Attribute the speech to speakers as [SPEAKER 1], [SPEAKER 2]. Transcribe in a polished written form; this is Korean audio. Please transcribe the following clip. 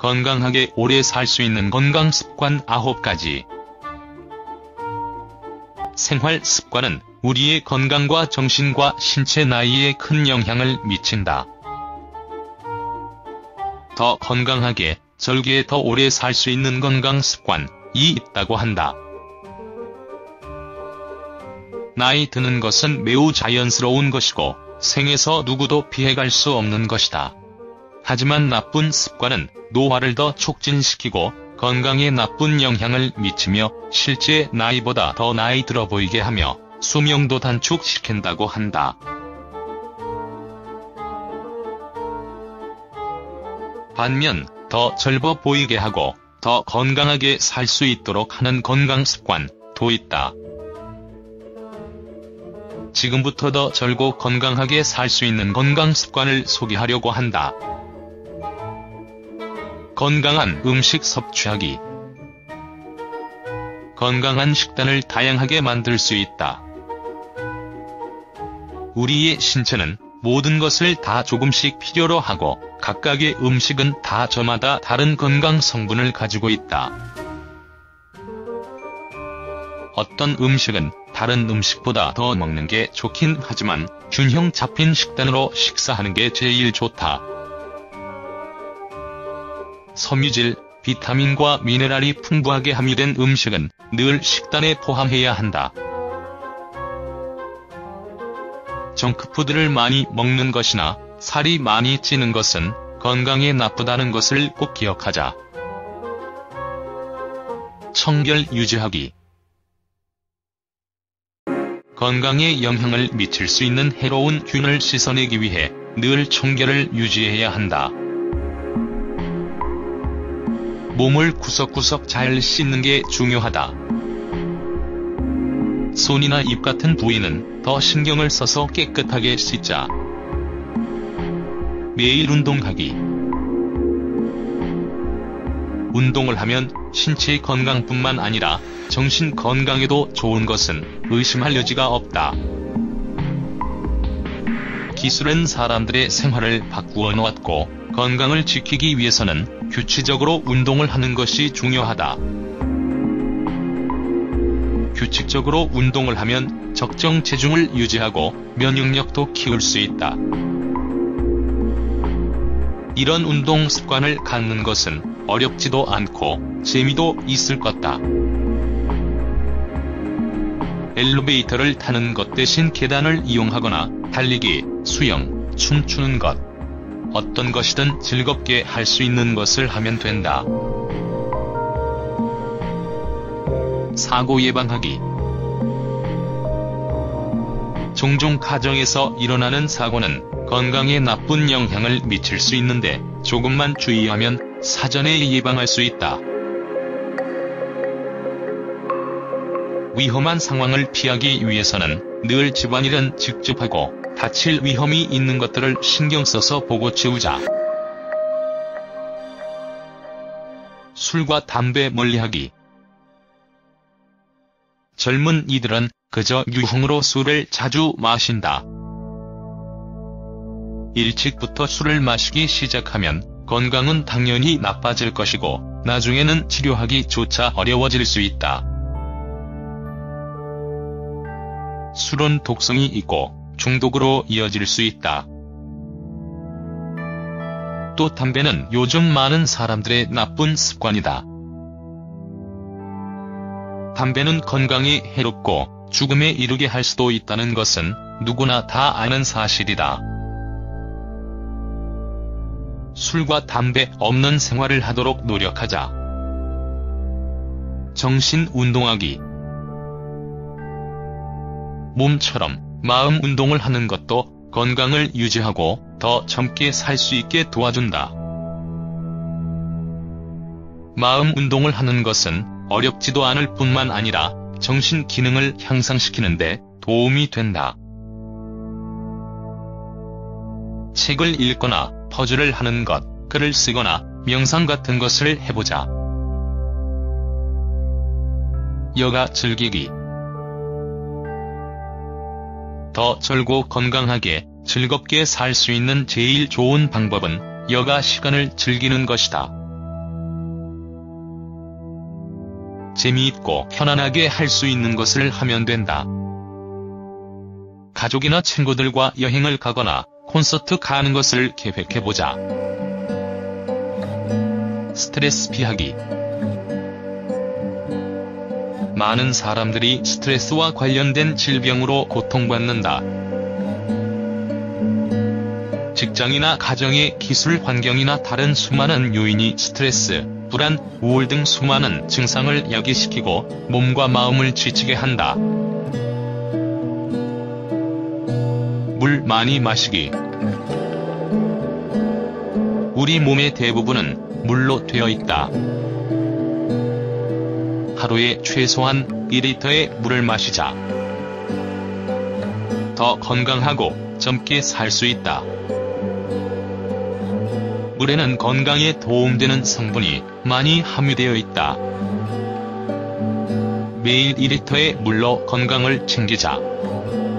[SPEAKER 1] 건강하게 오래 살 수 있는 건강습관 9가지. 생활 습관은 우리의 건강과 정신과 신체 나이에 큰 영향을 미친다. 더 건강하게, 절기에 더 오래 살 수 있는 건강습관이 있다고 한다. 나이 드는 것은 매우 자연스러운 것이고 생에서 누구도 피해갈 수 없는 것이다. 하지만 나쁜 습관은 노화를 더 촉진시키고 건강에 나쁜 영향을 미치며 실제 나이보다 더 나이 들어 보이게 하며 수명도 단축시킨다고 한다. 반면 더 젊어 보이게 하고 더 건강하게 살 수 있도록 하는 건강습관도 있다. 지금부터 더 젊고 건강하게 살 수 있는 건강습관을 소개하려고 한다. 건강한 음식 섭취하기. 건강한 식단을 다양하게 만들 수 있다. 우리의 신체는 모든 것을 다 조금씩 필요로 하고 각각의 음식은 다 저마다 다른 건강 성분을 가지고 있다. 어떤 음식은 다른 음식보다 더 먹는 게 좋긴 하지만 균형 잡힌 식단으로 식사하는 게 제일 좋다. 섬유질, 비타민과 미네랄이 풍부하게 함유된 음식은 늘 식단에 포함해야 한다. 정크푸드를 많이 먹는 것이나 살이 많이 찌는 것은 건강에 나쁘다는 것을 꼭 기억하자. 청결 유지하기. 건강에 영향을 미칠 수 있는 해로운 균을 씻어내기 위해 늘 청결을 유지해야 한다. 몸을 구석구석 잘 씻는 게 중요하다. 손이나 입 같은 부위는 더 신경을 써서 깨끗하게 씻자. 매일 운동하기. 운동을 하면 신체 건강뿐만 아니라 정신 건강에도 좋은 것은 의심할 여지가 없다. 기술은 사람들의 생활을 바꾸어 놓았고 건강을 지키기 위해서는 규칙적으로 운동을 하는 것이 중요하다. 규칙적으로 운동을 하면 적정 체중을 유지하고 면역력도 키울 수 있다. 이런 운동 습관을 갖는 것은 어렵지도 않고 재미도 있을 것다. 엘리베이터를 타는 것 대신 계단을 이용하거나 달리기, 수영, 춤추는 것. 어떤 것이든 즐겁게 할 수 있는 것을 하면 된다. 사고 예방하기. 종종 가정에서 일어나는 사고는 건강에 나쁜 영향을 미칠 수 있는데 조금만 주의하면 사전에 예방할 수 있다. 위험한 상황을 피하기 위해서는 늘 집안일은 직접 하고 다칠 위험이 있는 것들을 신경 써서 보고 치우자. 술과 담배 멀리하기. 젊은 이들은 그저 유흥으로 술을 자주 마신다. 일찍부터 술을 마시기 시작하면 건강은 당연히 나빠질 것이고 나중에는 치료하기조차 어려워질 수 있다. 술은 독성이 있고 중독으로 이어질 수 있다. 또 담배는 요즘 많은 사람들의 나쁜 습관이다. 담배는 건강에 해롭고 죽음에 이르게 할 수도 있다는 것은 누구나 다 아는 사실이다. 술과 담배 없는 생활을 하도록 노력하자. 정신 운동하기. 몸처럼 마음 운동을 하는 것도 건강을 유지하고 더 젊게 살 수 있게 도와준다. 마음 운동을 하는 것은 어렵지도 않을 뿐만 아니라 정신 기능을 향상시키는데 도움이 된다. 책을 읽거나 퍼즐을 하는 것, 글을 쓰거나 명상 같은 것을 해보자. 여가 즐기기. 더 젊고 건강하게 즐겁게 살 수 있는 제일 좋은 방법은 여가 시간을 즐기는 것이다. 재미있고 편안하게 할 수 있는 것을 하면 된다. 가족이나 친구들과 여행을 가거나 콘서트 가는 것을 계획해보자. 스트레스 피하기. 많은 사람들이 스트레스와 관련된 질병으로 고통받는다. 직장이나 가정의 기술 환경이나 다른 수많은 요인이 스트레스, 불안, 우울 등 수많은 증상을 야기시키고 몸과 마음을 지치게 한다. 물 많이 마시기. 우리 몸의 대부분은 물로 되어 있다. 하루에 최소한 2리터의 물을 마시자. 더 건강하고 젊게 살 수 있다. 물에는 건강에 도움되는 성분이 많이 함유되어 있다. 매일 2리터의 물로 건강을 챙기자.